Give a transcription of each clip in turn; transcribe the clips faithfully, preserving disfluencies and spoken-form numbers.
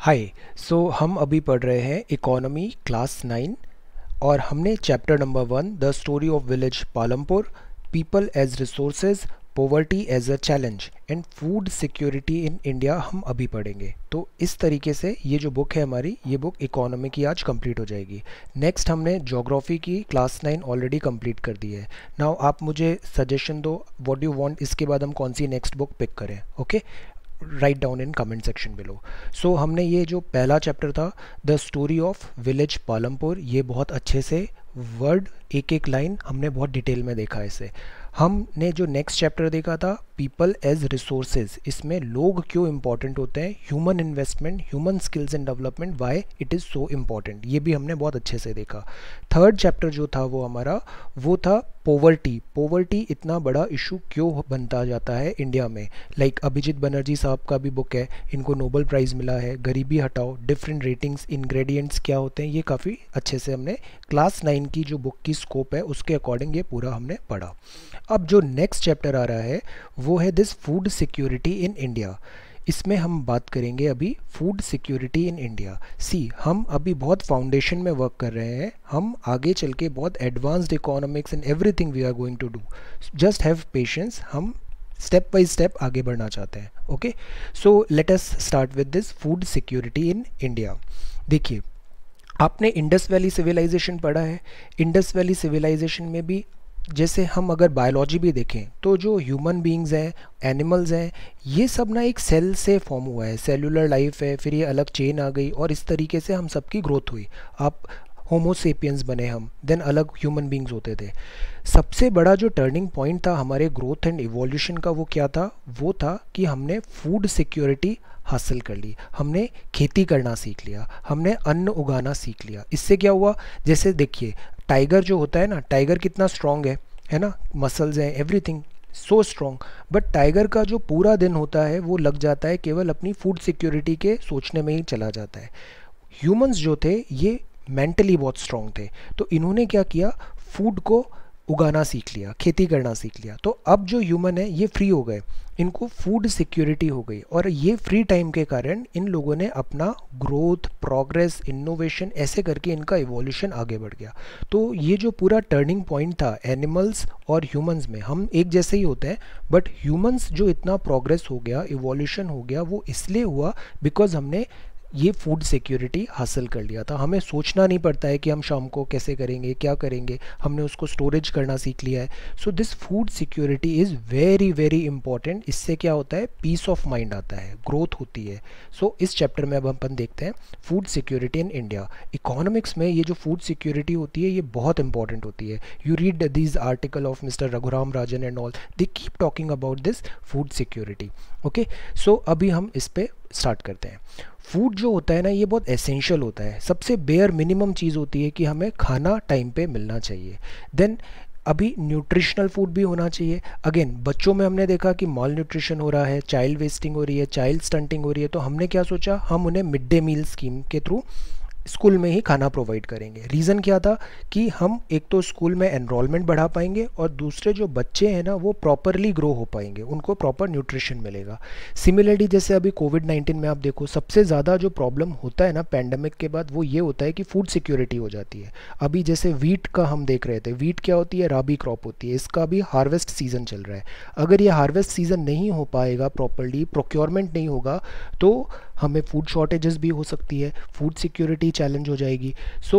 हाय। सो हम अभी पढ़ रहे हैं इकोनॉमी क्लास नाइन और हमने chapter number one the story of village Palampur, people as resources, poverty as a challenge and food security in India हम अभी पढ़ेंगे। तो इस तरीके से ये जो बुक है हमारी, ये बुक इकोनॉमी की आज कंप्लीट हो जाएगी। नेक्स्ट हमने ज्योग्राफी की क्लास नाइन ऑलरेडी कंप्लीट कर दी है। नाउ आप मुझे सजेशन दो व्हाट यू वांट, इसके बाद हम कौन सी नेक्स्ट बुक पिक करें। Okay, right down in comment section below. So हमने ये जो पहला चैप्टर था the story of village Palampur, ये बहुत अच्छे से वर्ड एक एक लाइन हमने बहुत डिटेल में देखा है इसे। हमने जो नेक्स्ट चैप्टर देखा था पीपल एज रिसोर्सेज, इसमें लोग क्यों इंपॉर्टेंट होते हैं, human investment, human skills and development, why it is so important, ये भी हमने बहुत अच्छे से देखा। थर्ड चैप्टर जो था वो हमारा वो था पोवर्टी। पोवर्टी इतना बड़ा इशू क्यों बनता जाता है इंडिया में। लाइक like, अभिजीत बनर्जी साहब का भी बुक है, इनको नोबेल प्राइज़ मिला है, गरीबी हटाओ, डिफरेंट रेटिंग्स, इंग्रेडिएंट्स क्या होते हैं, ये काफ़ी अच्छे से हमने क्लास नाइन की जो बुक की स्कोप है उसके अकॉर्डिंग ये पूरा हमने पढ़ा। अब जो नेक्स्ट चैप्टर आ रहा है वो है this food security in India. इसमें हम बात करेंगे अभी food security in India. See, हम अभी बहुत फाउंडेशन में वर्क कर रहे हैं, हम आगे चल के बहुत advanced economics and everything we are going to do. Just have patience, हम स्टेप बाय स्टेप आगे बढ़ना चाहते हैं। Okay, so let us start with this food security in India. देखिए, आपने इंडस वैली सिविलाइजेशन पढ़ा है। इंडस वैली सिविलाइजेशन में भी जैसे हम अगर बायोलॉजी भी देखें तो जो ह्यूमन बीइंग्स हैं, एनिमल्स हैं, ये सब ना एक सेल से फॉर्म हुआ है, सेलुलर लाइफ है, फिर ये अलग चेन आ गई और इस तरीके से हम सबकी ग्रोथ हुई। आप होमोसेपियंस बने हम, देन अलग ह्यूमन बीइंग्स होते थे। सबसे बड़ा जो टर्निंग पॉइंट था हमारे ग्रोथ एंड इवोल्यूशन का वो क्या था, वो था कि हमने फूड सिक्योरिटी हासिल कर ली, हमने खेती करना सीख लिया, हमने अन्न उगाना सीख लिया। इससे क्या हुआ, जैसे देखिए टाइगर जो होता है ना, टाइगर कितना स्ट्रॉन्ग है है ना, मसल्स हैं, everything so strong, but tiger का जो पूरा दिन होता है वो लग जाता है केवल अपनी फूड सिक्योरिटी के सोचने में ही चला जाता है। ह्यूमंस जो थे ये मेंटली बहुत स्ट्रॉन्ग थे, तो इन्होंने क्या किया, फूड को उगाना सीख लिया, खेती करना सीख लिया। तो अब जो ह्यूमन है ये फ्री हो गए, इनको फूड सिक्योरिटी हो गई और ये फ्री टाइम के कारण इन लोगों ने अपना ग्रोथ, प्रोग्रेस, इनोवेशन ऐसे करके इनका इवोल्यूशन आगे बढ़ गया। तो ये जो पूरा टर्निंग पॉइंट था एनिमल्स और ह्यूमंस में, हम एक जैसे ही होते हैं बट ह्यूमंस जो इतना प्रोग्रेस हो गया, इवोल्यूशन हो गया, वो इसलिए हुआ बिकॉज हमने ये फूड सिक्योरिटी हासिल कर लिया था। हमें सोचना नहीं पड़ता है कि हम शाम को कैसे करेंगे, क्या करेंगे, हमने उसको स्टोरेज करना सीख लिया है। So this food security is very very important. इससे क्या होता है, पीस ऑफ माइंड आता है, ग्रोथ होती है। सो so, इस चैप्टर में अब हम अपन देखते हैं food security in India. Economics में ये जो फूड सिक्योरिटी होती है ये बहुत इंपॉर्टेंट होती है। You read this article of mister Raghuram Rajan and all, they keep talking about this food security. Okay, so अभी हम इस पे स्टार्ट करते हैं। फूड जो होता है ना ये बहुत एसेंशियल होता है, सबसे बेयर मिनिमम चीज़ होती है कि हमें खाना टाइम पे मिलना चाहिए। देन अभी न्यूट्रिशनल फूड भी होना चाहिए। अगेन बच्चों में हमने देखा कि मॉल न्यूट्रिशन हो रहा है, चाइल्ड वेस्टिंग हो रही है, चाइल्ड स्टंटिंग हो रही है, तो हमने क्या सोचा, हम उन्हें मिड डे मील स्कीम के थ्रू स्कूल में ही खाना प्रोवाइड करेंगे। रीज़न क्या था कि हम एक तो स्कूल में एनरोलमेंट बढ़ा पाएंगे और दूसरे जो बच्चे हैं ना वो प्रॉपरली ग्रो हो पाएंगे, उनको प्रॉपर न्यूट्रिशन मिलेगा। सिमिलरली जैसे अभी कोविड नाइन्टीन में आप देखो सबसे ज़्यादा जो प्रॉब्लम होता है ना पैंडमिक के बाद, वो ये होता है कि फूड सिक्योरिटी हो जाती है। अभी जैसे वीट का हम देख रहे थे, वीट क्या होती है, राबी क्रॉप होती है, इसका भी हार्वेस्ट सीज़न चल रहा है। अगर ये हार्वेस्ट सीज़न नहीं हो पाएगा प्रॉपरली, प्रोक्योरमेंट नहीं होगा, तो हमें फूड शॉर्टेजेस भी हो सकती है, फूड सिक्योरिटी चैलेंज हो जाएगी। So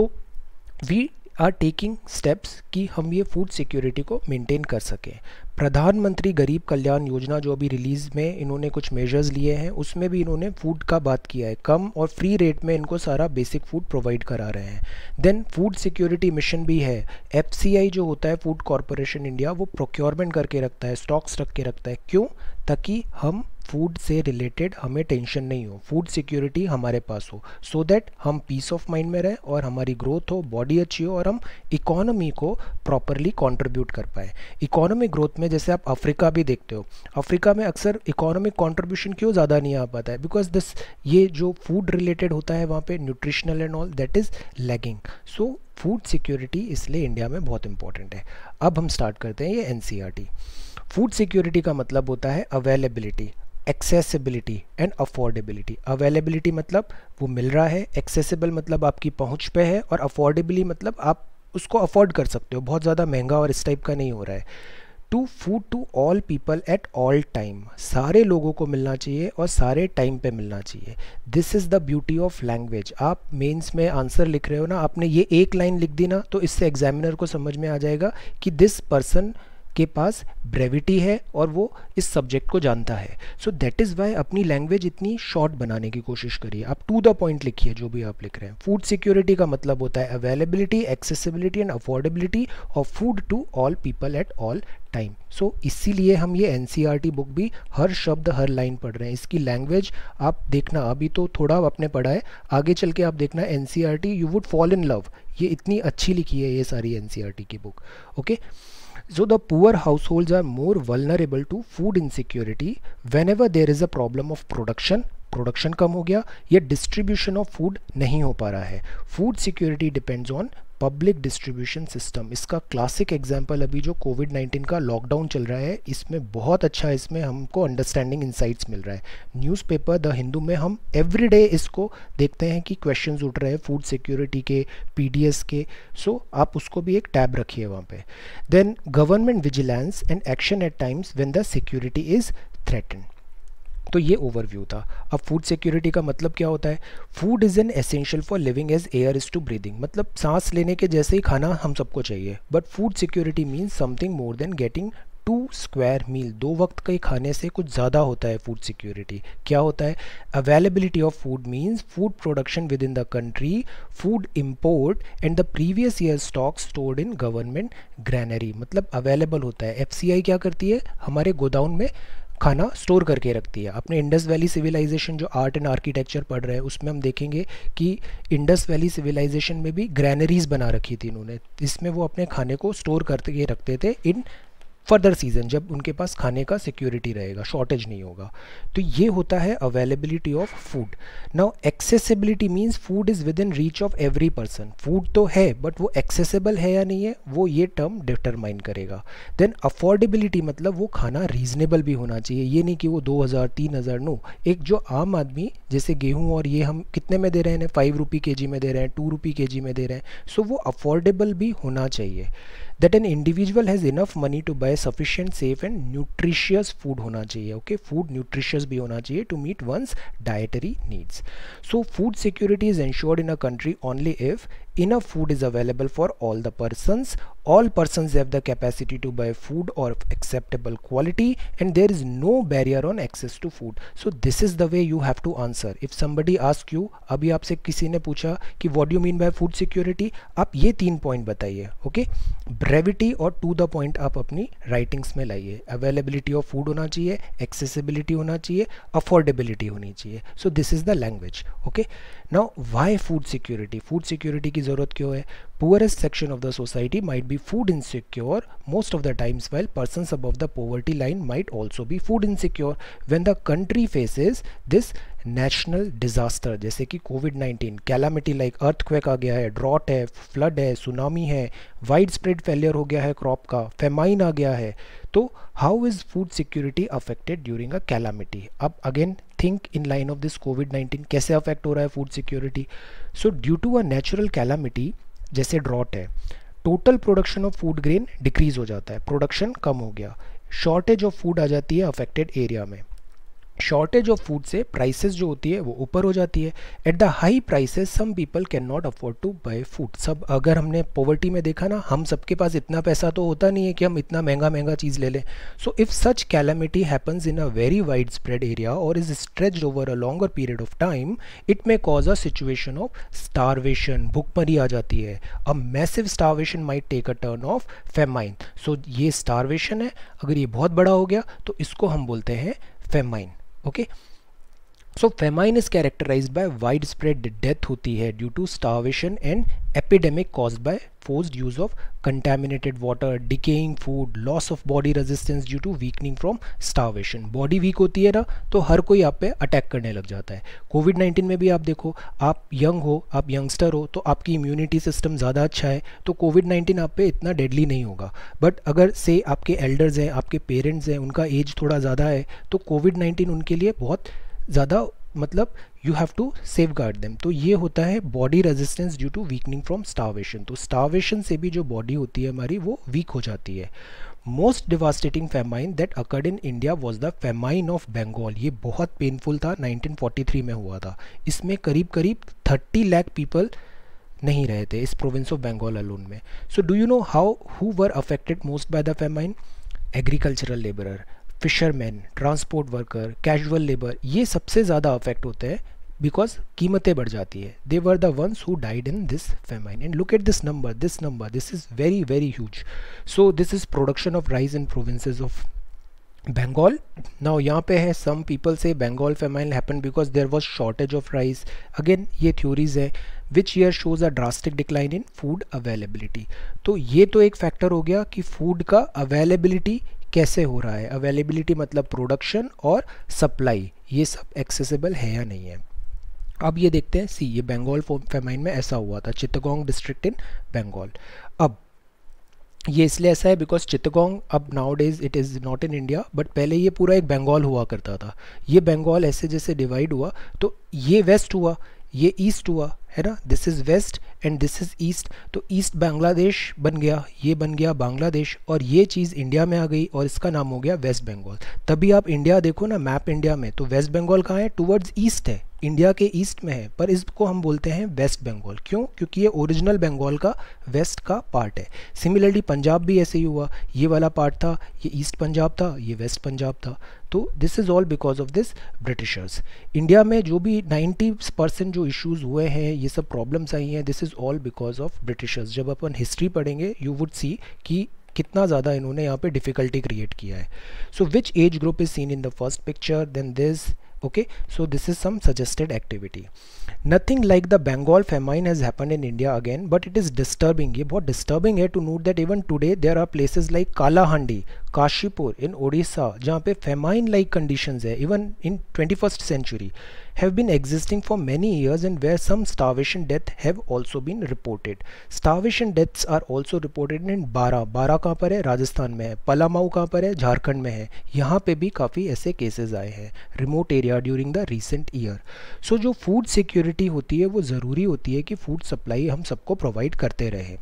we are taking steps कि हम ये फूड सिक्योरिटी को मेंटेन कर सकें। प्रधानमंत्री गरीब कल्याण योजना जो अभी रिलीज़ में इन्होंने कुछ मेजर्स लिए हैं, उसमें भी इन्होंने फूड का बात किया है, कम और फ्री रेट में इनको सारा बेसिक फूड प्रोवाइड करा रहे हैं। देन फूड सिक्योरिटी मिशन भी है। एफसीआई जो होता है फूड कॉरपोरेशन इंडिया, वो प्रोक्योरमेंट करके रखता है, स्टॉक्स रख के रखता है। क्यों? ताकि हम फूड से रिलेटेड हमें टेंशन नहीं हो, फूड सिक्योरिटी हमारे पास हो, सो so दैट हम पीस ऑफ माइंड में रहें और हमारी ग्रोथ हो, बॉडी अच्छी हो और हम इकोनॉमी को प्रॉपरली कंट्रीब्यूट कर पाए। इकोनॉमिक ग्रोथ में जैसे आप अफ्रीका भी देखते हो, अफ्रीका में अक्सर इकोनॉमिक कंट्रीब्यूशन क्यों ज़्यादा नहीं आ पाता है, बिकॉज दिस ये जो फूड रिलेटेड होता है वहाँ पे nutritional and all that is lagging. So food security इसलिए इंडिया में बहुत इंपॉर्टेंट है। अब हम स्टार्ट करते हैं ये एनसीईआरटी। फूड सिक्योरिटी का मतलब होता है availability, accessibility and affordability. Availability मतलब वो मिल रहा है, एक्सेसिबल मतलब आपकी पहुंच पे है, और अफोर्डेबली मतलब आप उसको अफोर्ड कर सकते हो, बहुत ज़्यादा महंगा और इस टाइप का नहीं हो रहा है। To food to all people at all time, सारे लोगों को मिलना चाहिए और सारे टाइम पे मिलना चाहिए। This is the beauty of language. आप मेंस में आंसर लिख रहे हो ना, आपने ये एक लाइन लिख दी ना, तो इससे एग्जामिनर को समझ में आ जाएगा कि दिस पर्सन के पास ब्रेविटी है और वो इस सब्जेक्ट को जानता है। सो दैट इज़ वाई अपनी लैंग्वेज इतनी शॉर्ट बनाने की कोशिश करिए। आप टू द पॉइंट लिखिए जो भी आप लिख रहे हैं। फूड सिक्योरिटी का मतलब होता है availability, accessibility and affordability of food to all people at all time. So इसीलिए हम ये एनसीईआरटी बुक भी हर शब्द हर लाइन पढ़ रहे हैं। इसकी लैंग्वेज आप देखना, अभी तो थोड़ा आपने पढ़ा है, आगे चल के आप देखना NCERT, you would fall in love. ये इतनी अच्छी लिखी है ये सारी एनसीईआरटी की book. Okay, so the poor households are more vulnerable to food insecurity whenever there is a problem of production, production कम हो गया या डिस्ट्रीब्यूशन ऑफ फूड नहीं हो पा रहा है। Food security depends on public distribution system. इसका क्लासिक एग्जांपल अभी जो कोविड नाइन्टीन का लॉकडाउन चल रहा है, इसमें बहुत अच्छा इसमें हमको अंडरस्टैंडिंग इंसाइट्स मिल रहा है। न्यूज़पेपर द हिंदू में हम एवरीडे इसको देखते हैं कि क्वेश्चंस उठ रहे हैं फूड सिक्योरिटी के, पीडीएस के। सो so, आप उसको भी एक टैब रखिए वहाँ पे। Then government vigilance and action at times when the security is threatened. तो ये ओवरव्यू था। अब फूड सिक्योरिटी का मतलब क्या होता है? Food is an essential for living as air is to breathing, मतलब सांस लेने के जैसे ही खाना हम सबको चाहिए। But food security means something more than getting two square meal. दो वक्त के खाने से कुछ ज़्यादा होता है फूड सिक्योरिटी। क्या होता है? Availability of food means food production within the country, food import and the previous year stock stored in government granary. मतलब अवेलेबल होता है। एफसीआई क्या करती है? हमारे गोदाउन में खाना स्टोर करके रखती है। अपने इंडस वैली सिविलाइजेशन जो आर्ट एंड आर्किटेक्चर पढ़ रहे हैं उसमें हम देखेंगे कि इंडस वैली सिविलाइजेशन में भी ग्रैनरीज बना रखी थी इन्होंने। इसमें वो अपने खाने को स्टोर करके रखते थे इन फर्दर सीजन, जब उनके पास खाने का सिक्योरिटी रहेगा, शॉर्टेज नहीं होगा। तो ये होता है availability of food. Now accessibility means food is within reach of every person. Food तो है बट वो एक्सेसिबल है या नहीं है, वो ये टर्म डिटरमाइन करेगा। देन अफोर्डेबिलिटी मतलब वो खाना रीजनेबल भी होना चाहिए। ये नहीं कि वो दो हज़ार तीन हज़ार नो, एक जो आम आदमी जैसे गेहूँ और ये हम कितने में दे रहे हैं, फाइव रुपी के जी में दे रहे हैं, टू रुपी के जी में दे रहे हैं। सो वो अफोर्डेबल भी होना चाहिए। That an individual has enough money to buy sufficient safe and nutritious food होना चाहिए। ओके, फूड न्यूट्रिशियस भी होना चाहिए to meet one's dietary needs. So food security is ensured in a country only if enough food is available for all the persons, all persons have the capacity to buy food of acceptable quality, and there is no barrier on access to food. So this is the way you have to answer. If somebody asks you, अभी आपसे किसी ने पूछा कि what do you mean by food security, आप ये तीन point बताइए। ओके, ब्रेविटी और टू द पॉइंट आप अपनी राइटिंग्स में लाइए। अवेलेबिलिटी ऑफ फूड होना चाहिए, एक्सेसिबिलिटी होना चाहिए, अफोर्डेबिलिटी होनी चाहिए। So this is the language. Okay, now why food security? Food security की ज़रूरत क्यों है? Poorest section of the society might be food insecure most of the times, while persons above the poverty line might also be food insecure. When the country faces this national disaster जैसे कि Covid nineteen, calamity like earthquake आ गया है, drought है, flood है, tsunami है, wide spread failure हो गया है क्रॉप का, फेमाइन आ गया है, तो how is food security affected during a calamity? अब again think in line of this COVID nineteen, कैसे अफेक्ट हो रहा है food security? So due to a natural calamity जैसे ड्रॉट है, total production of food grain decrease हो जाता है, प्रोडक्शन कम हो गया, शॉर्टेज ऑफ फूड आ जाती है अफेक्टेड एरिया में। शॉर्टेज ऑफ फूड से प्राइसेस जो होती है वो ऊपर हो जाती है। At the high prices some people can not afford to buy food. सब अगर हमने पॉवर्टी में देखा ना, हम सबके पास इतना पैसा तो होता नहीं है कि हम इतना महंगा महंगा चीज़ ले लें। So if such calamity happens in a very widespread area और is stretched over a longer period of time, it may cause a situation of starvation, भूखमरी आ जाती है। A massive starvation might take a turn of famine. So ये starvation है, अगर ये बहुत बड़ा हो गया तो इसको हम बोलते हैं famine. Okay, so famine is characterised by widespread death होती है due to starvation and epidemic caused by forced use of contaminated water, decaying food, loss of body resistance due to weakening from starvation. Body weak होती है ना तो हर कोई आप पे attack करने लग जाता है. कोविड नाइन्टीन में भी आप देखो, आप यंग हो, आप यंगस्टर हो तो आपकी इम्यूनिटी सिस्टम ज़्यादा अच्छा है तो कोविड नाइन्टीन आप पे इतना डेडली नहीं होगा. बट अगर से आपके एल्डर्स हैं, आपके पेरेंट्स हैं, उनका एज थोड़ा ज़्यादा है तो कोविड नाइन्टीन उनके लिए बहुत ज़्यादा, मतलब you have to safeguard them. तो ये होता है body resistance due to weakening from starvation. तो स्टारवेशन से भी जो बॉडी होती है हमारी वो वीक हो जाती है. Most devastating famine that occurred in India was the famine of Bengal. ये बहुत पेनफुल था, नाइनटीन फोर्टी थ्री में हुआ था. इसमें करीब करीब थर्टी लाख पीपल नहीं रहे थे इस प्रोविंस ऑफ बंगाल अलोन में. So do you know how who were affected most by the famine? Agricultural labourer, fisherman, transport worker, casual labour, ये सबसे ज़्यादा अफेक्ट होते हैं बिकॉज कीमतें बढ़ जाती है. They were the ones who died in this famine. And look at this number, this number this is very very huge. So this is production of rice in provinces of Bengal. Now यहाँ पे है some people say Bengal famine happen because there was shortage of rice. Again ये theories है. Which year shows a drastic decline in food availability. तो ये तो एक factor हो गया कि फूड का अवेलेबिलिटी कैसे हो रहा है. अवेलेबिलिटी मतलब प्रोडक्शन और सप्लाई, ये सब एक्सेसिबल है या नहीं है. अब ये देखते हैं. सी, ये बंगाल फेमाइन में ऐसा हुआ था, चित्तगोंग डिस्ट्रिक्ट इन बंगाल. अब ये इसलिए ऐसा है बिकॉज चित्तगोंग अब nowadays it is not in India, but पहले ये पूरा एक बंगाल हुआ करता था. ये बंगाल ऐसे जैसे डिवाइड हुआ तो ये वेस्ट हुआ, ये ईस्ट हुआ, है ना. This is west and this is east. तो ईस्ट बांग्लादेश बन गया, ये बन गया बांग्लादेश, और ये चीज़ इंडिया में आ गई और इसका नाम हो गया वेस्ट बंगाल. तभी आप इंडिया देखो ना, मैप इंडिया में, तो वेस्ट बंगाल कहाँ है? टूवर्ड्स ईस्ट है, इंडिया के ईस्ट में है, पर इसको हम बोलते हैं वेस्ट बंगाल. क्यों? क्योंकि ये ओरिजिनल बंगाल का वेस्ट का पार्ट है. सिमिलरली पंजाब भी ऐसे ही हुआ, ये वाला पार्ट था, ये ईस्ट पंजाब था, ये वेस्ट पंजाब था. तो this is all because of this Britishers. India में जो भी नाइन्टी परसेंट जो इश्यूज़ हुए हैं, ये सब प्रॉब्लम्स आई हैं, this is all because of Britishers. जब अपन हिस्ट्री पढ़ेंगे यू वुड सी कि कितना ज़्यादा इन्होंने यहाँ पे डिफ़िकल्टी क्रिएट किया है. So which age group is seen in the first picture, then this. Okay, so this is some suggested activity. Nothing like the Bengal famine has happened in India again, but it is disturbing. ये बहुत disturbing है to note that even today there are places like Kalahandi, Kashipur in Odisha जहाँ पे famine like conditions है, even in twenty-first century have been existing for many years, and where some starvation death have also been reported. Starvation deaths are also reported in बारा. बारा कहाँ पर है? राजस्थान में है. पलामाऊ कहाँ पर है? झारखंड में है. यहाँ पे भी काफ़ी ऐसे केसेस आए हैं remote area during the recent year. So जो फूड सिक्योरिटी होती है वो ज़रूरी होती है कि फूड सप्लाई हम सबको प्रोवाइड करते रहें.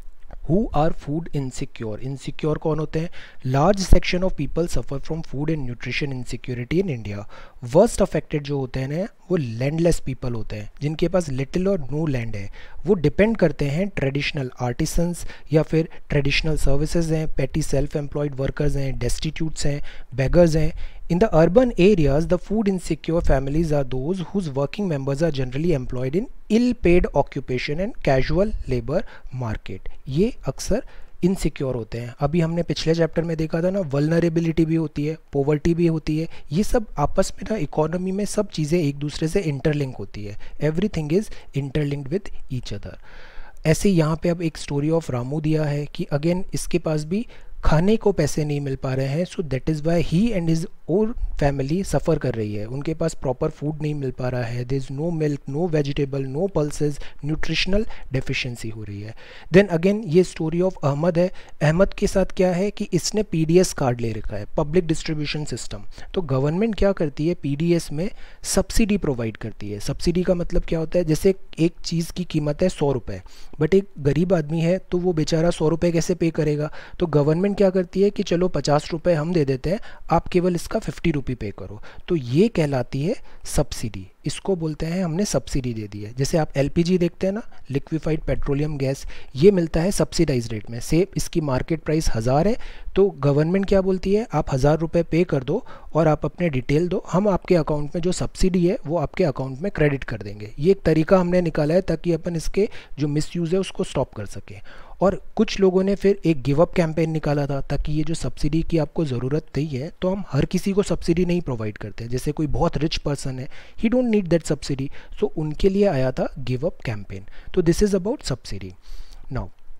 Who are food insecure? Insecure कौन होते हैं? Large section of people suffer from food and nutrition insecurity in India. Worst affected जो होते हैं ना वो लैंडलेस पीपल होते हैं, जिनके पास लिटिल और नो लैंड है. वो डिपेंड करते हैं ट्रेडिशनल आर्टिसंस या फिर ट्रेडिशनल सर्विसेज हैं, पेटी सेल्फ एम्प्लॉयड वर्कर्स हैं, डेस्टिट्यूट्स हैं, बेगर्स हैं. In the urban areas, the food insecure families are those whose working members are generally employed in ill-paid occupation and casual labor market. ये अक्सर insecure होते हैं. अभी हमने पिछले चैप्टर में देखा था ना, वल्नरेबिलिटी भी होती है, पोवर्टी भी होती है. ये सब आपस में ना इकोनॉमी में सब चीज़ें एक दूसरे से इंटरलिंक होती है. Everything is interlinked with each other. ऐसे यहाँ पे अब एक स्टोरी ऑफ रामू दिया है कि अगेन इसके पास भी खाने को पैसे नहीं मिल पा रहे हैं. So that is why he and his own family suffer कर रही है. उनके पास प्रॉपर फूड नहीं मिल पा रहा है. There is no milk, no vegetable, no pulses, nutritional deficiency हो रही है. देन अगेन ये स्टोरी ऑफ अहमद है. अहमद के साथ क्या है कि इसने पीडीएस कार्ड ले रखा है, पब्लिक डिस्ट्रीब्यूशन सिस्टम. तो गवर्नमेंट क्या करती है, पीडीएस में सब्सिडी प्रोवाइड करती है. सब्सिडी का मतलब क्या होता है, जैसे एक चीज़ की कीमत है सौ रुपये, बट एक गरीब आदमी है तो वो बेचारा सौ रुपये कैसे पे करेगा. तो गवर्नमेंट क्या करती है कि चलो पचास रुपये हम दे देते हैं, आप केवल इसका फिफ्टी रुपी पे करो. तो ये कहलाती है सब्सिडी. इसको बोलते हैं हमने सब्सिडी दे दी है. जैसे आप एलपीजी देखते हैं ना, लिक्विफाइड पेट्रोलियम गैस, ये मिलता है सब्सिडाइज रेट में. से इसकी मार्केट प्राइस हज़ार है, तो गवर्नमेंट क्या बोलती है, आप हज़ार रुपये पे कर दो और आप अपने डिटेल दो, हम आपके अकाउंट में जो सब्सिडी है वो आपके अकाउंट में क्रेडिट कर देंगे. ये एक तरीका हमने निकाला है ताकि अपन इसके जो मिसयूज़ है उसको स्टॉप कर सकें. और कुछ लोगों ने फिर एक गिव अप कैंपेन निकाला था ताकि ये जो सब्सिडी की आपको ज़रूरत नहीं है, तो हम हर किसी को सब्सिडी नहीं प्रोवाइड करते. जैसे कोई बहुत रिच पर्सन है, he don't need that subsidy, so उनके लिए आया था गिव अप कैंपेन. तो this is about subsidy. Now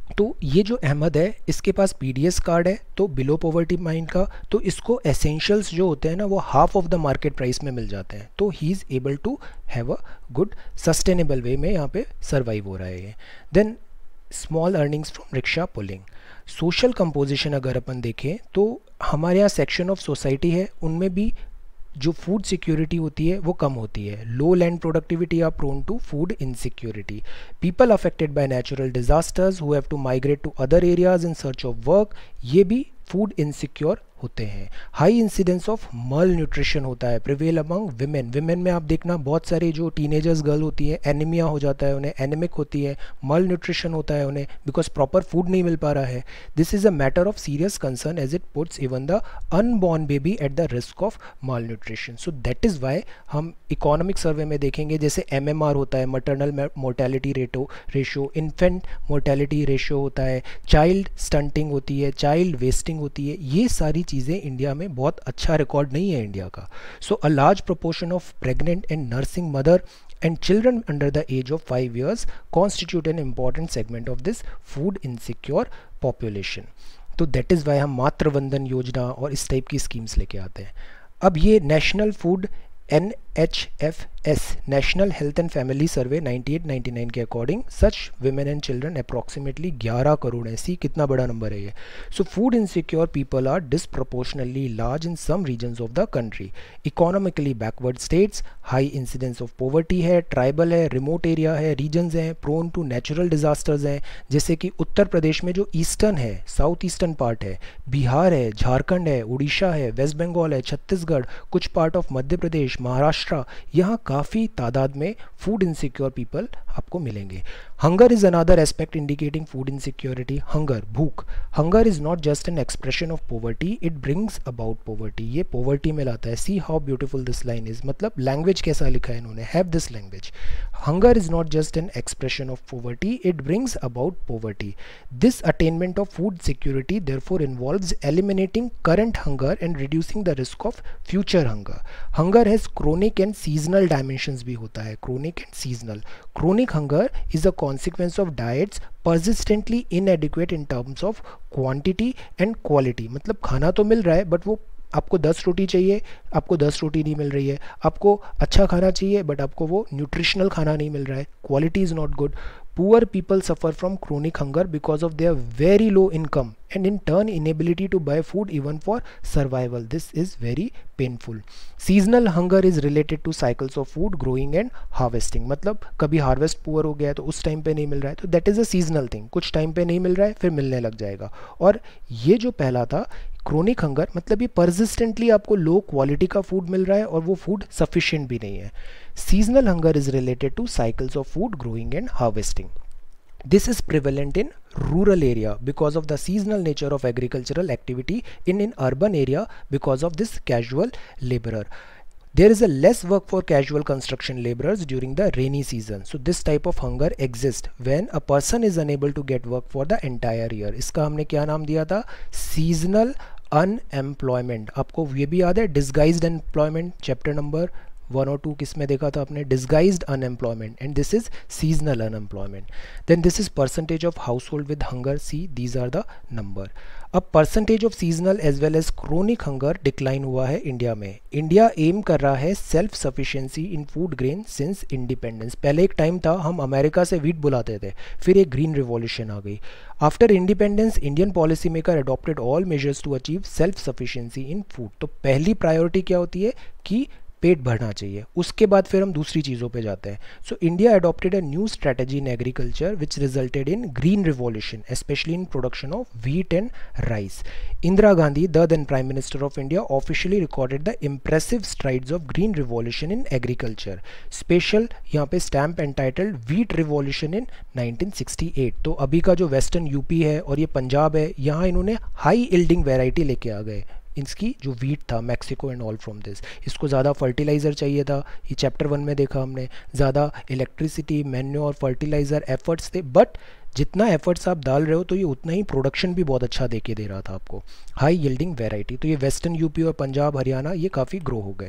तो ये जो अहमद है इसके पास पीडीएस कार्ड है, तो बिलो पॉवर्टी माइन का, तो इसको एसेंशियल्स जो होते हैं ना वो half of the market price में मिल जाते हैं, तो he is able to have a good sustainable way में यहाँ पे सर्वाइव हो रहा है ये। Then small earnings from rickshaw pulling. Social composition अगर अपन देखें तो हमारे यहाँ सेक्शन ऑफ सोसाइटी है, उनमें भी जो फूड सिक्योरिटी होती है वो कम होती है। Low land productivity are prone to food insecurity. People affected by natural disasters who have to migrate to other areas in search of work, ये भी फूड इनसिक्योर होते हैं। High incidence of malnutrition होता है prevail among women. Women में आप देखना बहुत सारे जो टीनेजर्स गर्ल होती है एनीमिया हो जाता है उन्हें, एनेमिक होती है, मल न्यूट्रिशन होता है उन्हें बिकॉज प्रॉपर फूड नहीं मिल पा रहा है। This is a matter of serious concern as it puts even the unborn baby at the risk of malnutrition. So that is why हम इकोनॉमिक सर्वे में देखेंगे जैसे एम एम आर होता है, maternal mortality ratio ratio, infant mortality ratio होता है, child stunting होती है, चाइल्ड वेस्टिंग होती है, ये सारी चीज़ें इंडिया में बहुत अच्छा रिकॉर्ड नहीं है इंडिया का। So a large proportion of pregnant and nursing mother and children under the age of five years constitute an important segment of this food insecure population. तो that is why हम मातृ वंदन योजना और इस टाइप की schemes लेके आते हैं। अब ये national food N H F S national health and family सर्वे अट्ठानवे निन्यानवे के according such women and children approximately ग्यारह करोड़ है। सी कितना बड़ा नंबर है ये। So food insecure people are डिसप्रोपोर्शनली large in some regions of the country. Economically backward states, high incidence of poverty है, ट्राइबल है, रिमोट एरिया है, रीजन्स हैं, प्रोन टू नेचुरल डिजास्टर्स हैं, जैसे कि उत्तर प्रदेश में जो ईस्टर्न है, साउथ ईस्टर्न पार्ट है, बिहार है, झारखंड है, उड़ीसा है, वेस्ट बंगाल है, छत्तीसगढ़, कुछ पार्ट ऑफ मध्य प्रदेश, महाराष्ट्र, यहाँ काफ़ी तादाद में फूड इनसिक्योर पीपल आपको मिलेंगे। Hunger is another aspect indicating food insecurity. Hunger, भूख। Hunger is not just an expression of poverty, it brings about poverty. ये पॉवर्टी में लाता है। See how beautiful this line is, मतलब लैंग्वेज कैसा लिखा है इन्होंने, have this language. Hunger is not just an expression of poverty, it brings about poverty. This attainment of food security therefore involves eliminating current hunger and reducing the risk of future hunger. Hunger has chronic and seasonal dimensions भी होता है, chronic and seasonal. Chronic hunger is a consequence of diets persistently inadequate in terms of quantity and quality। मतलब खाना तो मिल रहा है but वो आपको दस रोटी चाहिए, आपको दस रोटी नहीं मिल रही है। आपको अच्छा खाना चाहिए बट आपको वो न्यूट्रिशनल खाना नहीं मिल रहा है, quality is not good. Poor people suffer from chronic hunger because of their very low income and in turn inability to buy food even for survival. This is very painful. Seasonal hunger is related to cycles of food growing and harvesting. मतलब कभी harvest poor हो गया है तो उस time पे नहीं मिल रहा है, तो that is a seasonal thing. कुछ टाइम पे नहीं मिल रहा है फिर मिलने लग जाएगा। और ये जो पहला था क्रोनिक हंगर, मतलब ये परसिस्टेंटली आपको लो क्वालिटी का फूड मिल रहा है और वो फूड सफिशिएंट भी नहीं है। Seasonal hunger is related to cycles of food growing and harvesting. This is prevalent in rural area because of the seasonal nature of agricultural activity, in in urban area because of this casual laborer. There is a less work for casual construction laborers during the rainy season. So this type of hunger exists when a person is unable to get work for the entire year. इसका हमने क्या नाम दिया था? Seasonal unemployment। आपको ये भी याद है disguised employment, chapter number one और टू किस में देखा था आपने? Disguised unemployment, and this is seasonal unemployment. Then this is percentage of household with hunger. See these are the number. अब percentage of seasonal as well as chronic hunger decline हुआ है India में। India aim कर रहा है self sufficiency in food grain since independence. पहले एक time था हम अमेरिका से वीट बुलाते थे, फिर एक ग्रीन रिवॉल्यूशन आ गई। After independence Indian policy maker adopted all measures to achieve self sufficiency in food. तो पहली प्रायोरिटी क्या होती है कि पेट भरना चाहिए, उसके बाद फिर हम दूसरी चीज़ों पे जाते हैं। So India adopted a new strategy in agriculture which resulted in green revolution, specially in production of wheat and rice. Indira Gandhi, the then prime minister of India, officially recorded the impressive strides of green revolution in agriculture. Special यहाँ पे stamp entitled wheat revolution in nineteen sixty eight. तो अभी का जो western UP है और ये पंजाब है, यहाँ इन्होंने हाई इल्डिंग वेराइटी लेके आ गए। इसकी जो वीट था, Mexico and all from this, इसको ज़्यादा फर्टिलाइज़र चाहिए था, ये चैप्टर वन में देखा हमने। ज़्यादा इलेक्ट्रिसिटी, मैन्योर, फर्टिलाइज़र एफर्ट्स थे, बट जितना एफर्ट्स आप डाल रहे हो तो ये उतना ही प्रोडक्शन भी बहुत अच्छा दे के दे रहा था आपको, हाई यील्डिंग वेराइटी। तो ये वेस्टर्न यूपी और पंजाब, हरियाणा, ये काफ़ी ग्रो हो गए।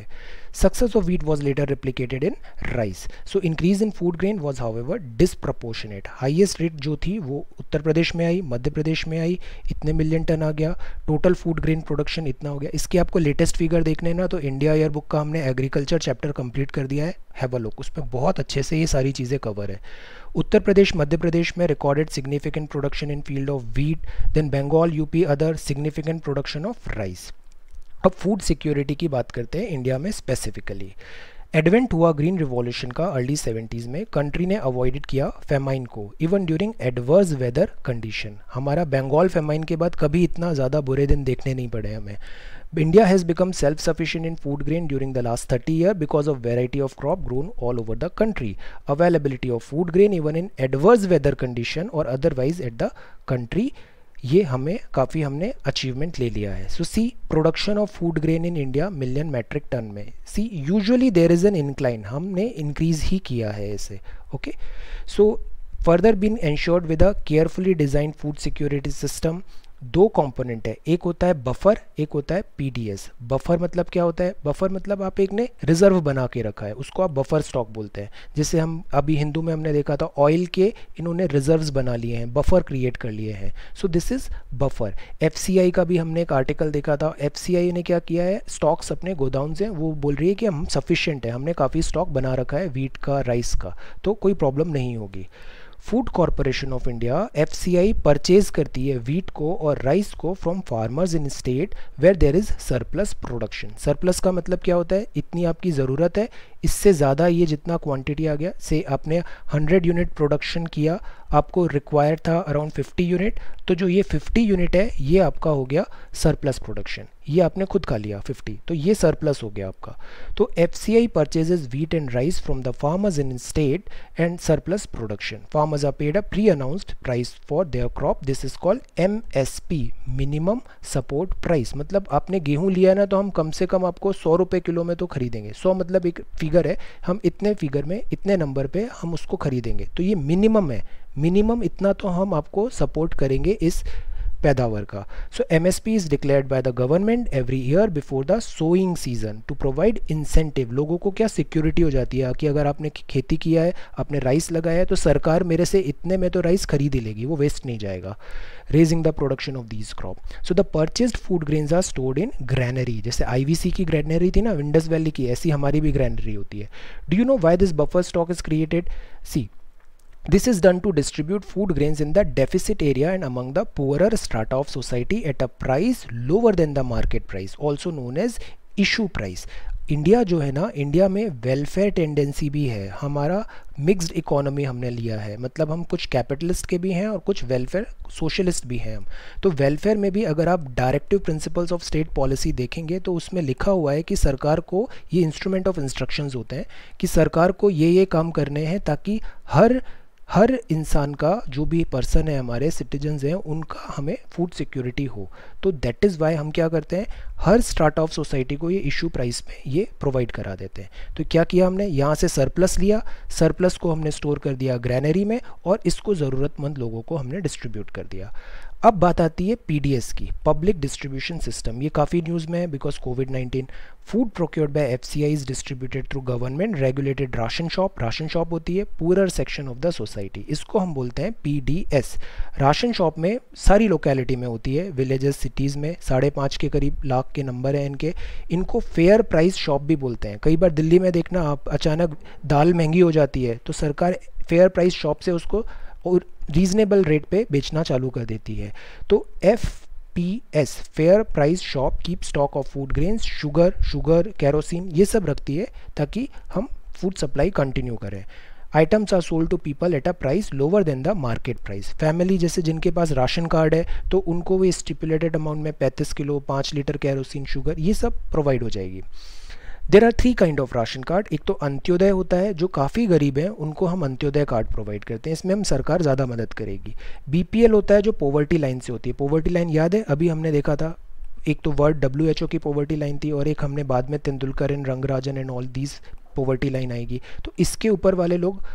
Success of wheat was later replicated in rice. So increase in food grain was however disproportionate. Highest rate जो थी वो उत्तर प्रदेश में आई, मध्य प्रदेश में आई, इतने मिलियन टन आ गया, टोटल फूड ग्रेन प्रोडक्शन इतना हो गया. इसके आपको लेटेस्ट फिगर देखने ना तो इंडिया ईयर बुक का हमने एग्रीकल्चर चैप्टर कंप्लीट कर दिया है, हैव अ लुक, उसमें बहुत अच्छे से ये सारी चीज़ें कवर है. उत्तर प्रदेश मध्य प्रदेश में recorded significant production in field of wheat, then Bengal UP other significant production of rice. अब फूड सिक्योरिटी की बात करते हैं इंडिया में स्पेसिफिकली. एडवेंट हुआ ग्रीन रिवॉल्यूशन का अर्ली सेवेंटीज़ में, कंट्री ने अवॉइडेड किया फेमाइन को even during adverse weather condition. हमारा बंगाल फेमाइन के बाद कभी इतना ज़्यादा बुरे दिन देखने नहीं पड़े हमें. India has become self-sufficient in food grain during the last thirty years because of variety of crop grown all over the country. Availability of food grain even in adverse weather condition or otherwise at the country, ये हमें काफ़ी हमने achievement ले लिया है. So see production of food grain in India million metric tonne में, see usually there is an incline, हमने increase ही किया है इसे. Okay, so further been ensured with a carefully design food security system. दो कंपोनेंट है, एक होता है बफर, एक होता है पीडीएस. बफर मतलब क्या होता है? बफर मतलब आप एक ने रिजर्व बना के रखा है, उसको आप बफर स्टॉक बोलते हैं. जैसे हम अभी हिंदू में हमने देखा था ऑयल के इन्होंने रिजर्व्स बना लिए हैं, बफर क्रिएट कर लिए हैं. So this is buffer. FCI का भी हमने एक आर्टिकल देखा था. एफसीआई ने क्या किया है, स्टॉक्स अपने गोदाउन से वो बोल रही है कि हम सफिशिएंट है, हमने काफ़ी स्टॉक बना रखा है वीट का, राइस का, तो कोई प्रॉब्लम नहीं होगी. Food corporation of India FCI purchase करती है वीट को और राइस को from farmers in state where there is surplus production. Surplus का मतलब क्या होता है? इतनी आपकी ज़रूरत है, इससे ज़्यादा ये जितना क्वांटिटी आ गया, से आपने हंड्रेड यूनिट प्रोडक्शन किया, आपको रिक्वायर्ड था अराउंड फिफ्टी यूनिट, तो जो ये फिफ्टी यूनिट है ये आपका हो गया सरप्लस प्रोडक्शन, ये आपने खुद खा लिया फिफ्टी, तो ये सरप्लस हो गया आपका. तो FCI purchases wheat and rice from the farmers in state and surplus production. Farmers are paid a pre announced price for their crop. This is called MSP, minimum support price. मतलब आपने गेहूं लिया ना तो हम कम से कम आपको सौ रुपये किलो में तो खरीदेंगे. सौ मतलब एक फिगर है, हम इतने फिगर में इतने नंबर पे हम उसको खरीदेंगे, तो ये मिनिमम है. मिनिमम इतना तो हम आपको सपोर्ट करेंगे इस पैदावार का. So MSP is declared by the government every year before the sowing season to provide incentive. लोगों को क्या सिक्योरिटी हो जाती है कि अगर आपने खेती किया है, आपने राइस लगाया है, तो सरकार मेरे से इतने में तो राइस खरीद ही लेगी, वो वेस्ट नहीं जाएगा. Raising the production of these crop. So the purchased food grains are stored in granary. जैसे आईवीसी की ग्रैनरी थी ना विंडस वैली की, ऐसी हमारी भी ग्रैनरी होती है. Do you know why this buffer stock is created? See, this is done to distribute food grains in the deficit area and among the poorer strata of society at a price lower than the market price, also known as issue price. India जो है ना, India में welfare tendency भी है. हमारा mixed economy हमने लिया है, मतलब हम कुछ कैपिटलिस्ट के भी हैं और कुछ वेलफेयर सोशलिस्ट भी हैं हम. तो वेलफेयर में भी अगर आप directive principles of state policy देखेंगे तो उसमें लिखा हुआ है कि सरकार को ये इंस्ट्रूमेंट ऑफ इंस्ट्रक्शंस होते हैं कि सरकार को ये ये काम करने हैं ताकि हर हर इंसान का, जो भी पर्सन है हमारे सिटीजन्स हैं, उनका हमें फूड सिक्योरिटी हो. तो दैट इज़ वाई हम क्या करते हैं, हर स्टार्ट ऑफ सोसाइटी को ये इशू प्राइस में ये प्रोवाइड करा देते हैं. तो क्या किया हमने, यहाँ से सरप्लस लिया, सरप्लस को हमने स्टोर कर दिया ग्रैनरी में और इसको ज़रूरतमंद लोगों को हमने डिस्ट्रीब्यूट कर दिया. अब बात आती है पीडीएस की, पब्लिक डिस्ट्रीब्यूशन सिस्टम. ये काफ़ी न्यूज़ में है because covid nineteen. Food procured by FCI is distributed through government regulated ration shop. Ration shop होती है poorer section of the society, इसको हम बोलते हैं पीडीएस. राशन शॉप में सारी लोकेलिटी में होती है, विलेजेस सिटीज़ में साढ़े पाँच के करीब लाख के नंबर हैं इनके. इनको फेयर प्राइस शॉप भी बोलते हैं. कई बार दिल्ली में देखना आप, अचानक दाल महंगी हो जाती है तो सरकार फेयर प्राइस शॉप से उसको और रीजनेबल रेट पे बेचना चालू कर देती है. तो F P S fair price shop keep stock of food grains, sugar sugar kerosene ये सब रखती है ताकि हम फूड सप्लाई कंटिन्यू करें. Items are sold to people at a price lower than the market price. Family जैसे जिनके पास ration card है तो उनको वो स्टिपुलेटेड अमाउंट में पैंतीस किलो पाँच लीटर कैरोसिन, शुगर ये सब प्रोवाइड हो जाएगी. There are three kind of ration card. एक तो अंत्योदय होता है, जो काफ़ी गरीब हैं उनको हम अंत्योदय कार्ड प्रोवाइड करते हैं, इसमें हम सरकार ज़्यादा मदद करेगी. बीपीएल होता है जो पॉवर्टी लाइन से होती है. पॉवर्टी लाइन याद है, अभी हमने देखा था, एक तो वर्ल्ड डब्ल्यू एच ओ की पॉवर्टी लाइन थी और एक हमने बाद में Tendulkar and Rangarajan and all these poverty line आएगी. तो इसके ऊपर वाले लोग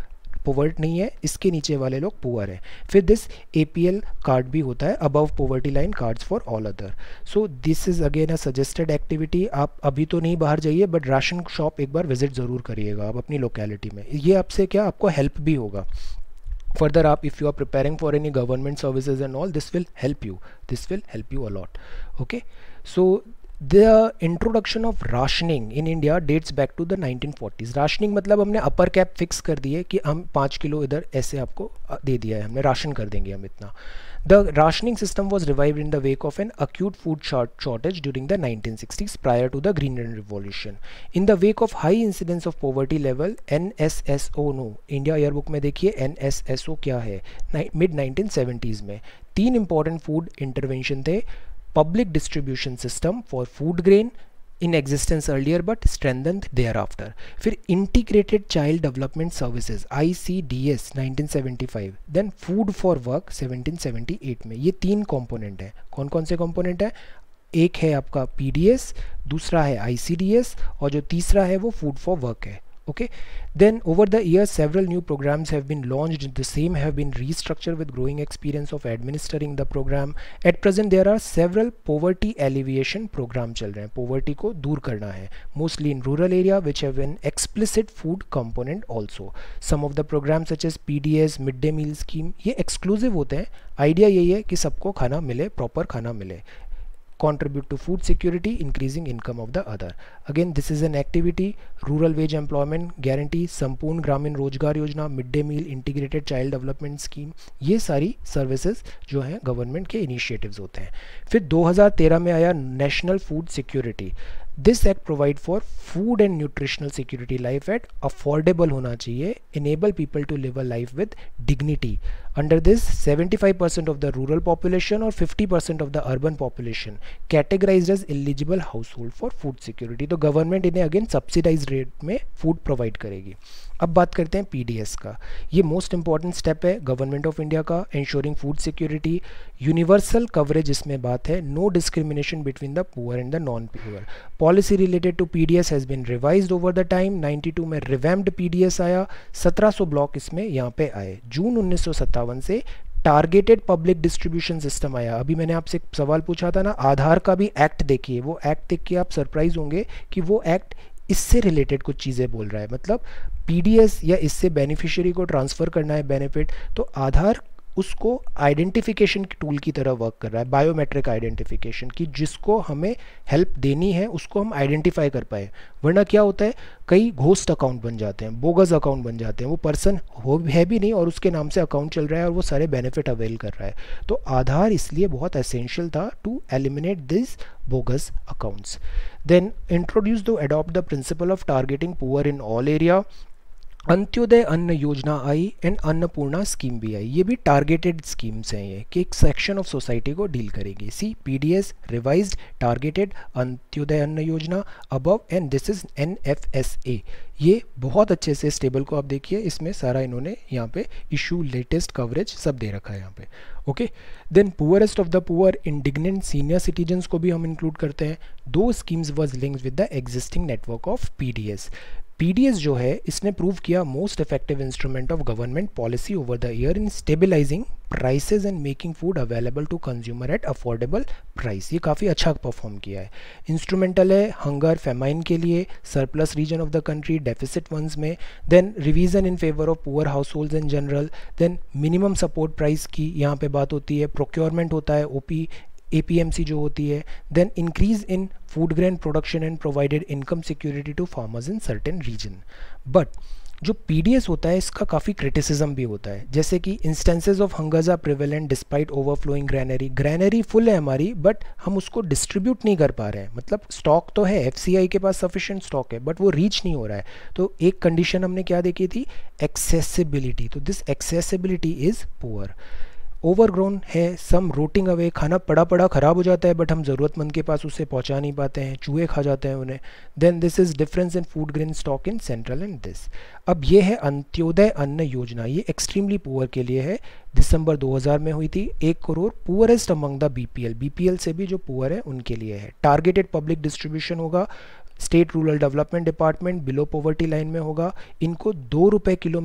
पोवर्ट नहीं है, इसके नीचे वाले लोग पुअर हैं। फिर दिस एपीएल कार्ड भी होता है, above poverty line cards for all other. So this is again a suggested activity. आप अभी तो नहीं बाहर जाइए, बट राशन शॉप एक बार विजिट ज़रूर करिएगा आप अपनी लोकेलिटी में। ये आपसे क्या आपको हेल्प भी होगा further up if you are preparing for any government services and all, this will help you, this will help you a lot. Okay, so the introduction of rationing in India dates back to the nineteen forties. rationing मतलब हमने upper cap fix कर दी है कि हम पाँच kilo इधर ऐसे आपको दे दिया है, हमने राशन कर देंगे हम इतना। The rationing system was revived in the wake of an acute food short shortage during the nineteen sixties prior to the Green Revolution. In the wake of high incidence of poverty level, N S S O no India yearbook में देखिए N S S O क्या है, mid nineteen seventies में तीन important food intervention थे। Public distribution system for food grain in existence earlier but strengthened thereafter. फिर integrated child development services I C D S nineteen seventy five, then food for work seventeen seventy eight में। ये तीन component हैं। कौन कौन से component हैं? एक है आपका P D S, दूसरा है I C D S और जो तीसरा है वो food for work है। Okay, then over the years several new programs have been launched. The same have been restructured with growing experience of administering the program. At present there are several poverty alleviation program चल रहे हैं, poverty को दूर करना है, mostly in rural area which have an explicit food component also. Some of the programs such as P D S, midday meal scheme, ये exclusive होते हैं। आइडिया यही है कि सबको खाना मिले, प्रॉपर खाना मिले। contribute to food security, increasing income of the other. Again, this is an activity. Rural wage employment guarantee, संपूर्ण Grameen Rozgar Yojana, mid day meal, integrated child development scheme, ये सारी सर्विसेज जो हैं गवर्नमेंट के इनिशिएटिव्स होते हैं। फिर दो हज़ार तेरह में आया national food security. This act provide for food and nutritional security. Life at affordable होना चाहिए, enable people to live a life with dignity. Under this seventy five percent of the rural population और fifty percent of the urban population categorized as eligible household for food security. तो government इन्हें again subsidize rate में food provide करेगी। अब बात करते हैं P D S का। ये मोस्ट इंपॉर्टेंट स्टेप है गवर्नमेंट ऑफ इंडिया का, ensuring food security, universal coverage इसमें बात है, no discrimination between the poor and the non poor. Policy related to P D S has been revised over the time. Ninety two में revamped P D S आया, सत्रह सौ block इसमें यहाँ पे आए। जून उन्नीस सौ सत्तावन से टारगेटेड पब्लिक डिस्ट्रीब्यूशन सिस्टम आया। अभी मैंने आपसे एक सवाल पूछा था ना, आधार का भी एक्ट देखिए, वो एक्ट देख के आप सरप्राइज होंगे कि वो एक्ट इससे रिलेटेड कुछ चीज़ें बोल रहा है। मतलब P D S या इससे बेनिफिशियरी को ट्रांसफ़र करना है बेनिफिट, तो आधार उसको आइडेंटिफिकेशन टूल की तरह वर्क कर रहा है, बायोमेट्रिक आइडेंटिफिकेशन की, जिसको हमें हेल्प देनी है उसको हम आइडेंटिफाई कर पाए। वरना क्या होता है, कई घोस्ट अकाउंट बन जाते हैं, बोगस अकाउंट बन जाते हैं, वो पर्सन हो है भी नहीं और उसके नाम से अकाउंट चल रहा है और वो सारे बेनिफिट अवेल कर रहा है। तो आधार इसलिए बहुत एसेंशियल था to eliminate this bogus accounts. Then introduce to adopt the principle of targeting poor in all area. Antyodaya Anna Yojana I and Annapurna scheme भी आई। ये भी टारगेटेड स्कीम्स हैं, ये कि एक सेक्शन ऑफ सोसाइटी को डील करेगी। See P D S revised, targeted, Antyodaya Anna Yojana above, and this is N F S A। ये बहुत अच्छे से स्टेबल को आप देखिए, इसमें सारा इन्होंने यहाँ पे इशू, लेटेस्ट कवरेज सब दे रखा है यहाँ पे। Okay, then poorest of the poor, indigent senior citizens को भी हम इंक्लूड करते हैं। दो schemes was linked with the existing network of P D S। P D S जो है इसने प्रूव किया most effective instrument of government policy over the year in stabilizing prices and making food available to consumer at affordable price. ये काफ़ी अच्छा perform किया है। Instrumental है हंगर फेमाइन के लिए, surplus region of the country, deficit ones में, then revision in favour of poor households in general, then minimum support price की यहाँ पे बात होती है, प्रोक्योरमेंट होता है, O P A P M C जो होती है, then increase in food grain production and provided income security to farmers in certain region. But जो P D S होता है इसका काफ़ी क्रिटिसिज्म भी होता है, जैसे कि instances of hungers are prevalent despite overflowing granary. Granary full है हमारी बट हम उसको डिस्ट्रीब्यूट नहीं कर पा रहे हैं। मतलब स्टॉक तो है, F C I के पास सफिशिएंट स्टॉक है बट वो रीच नहीं हो रहा है। तो एक कंडीशन हमने क्या देखी थी, एक्सेसिबिलिटी। तो this accessibility is poor. Overgrown है, सम रोटिंग अवे, खाना पड़ा पड़ा ख़राब हो जाता है बट हम ज़रूरतमंद के पास उसे पहुंचा नहीं पाते हैं, चूहे खा जाते हैं उन्हें। Then this is difference in food grain stock in central and this. अब ये है अंत्योदय अन्न योजना, ये एक्सट्रीमली पुअर के लिए है, दिसंबर दो हज़ार में हुई थी। एक crore poorest among the B P L, B P L से भी जो पुअर है उनके लिए है। टारगेटेड पब्लिक डिस्ट्रीब्यूशन होगा, state rural development department below poverty line में होगा। इनको दो रुपये किलो में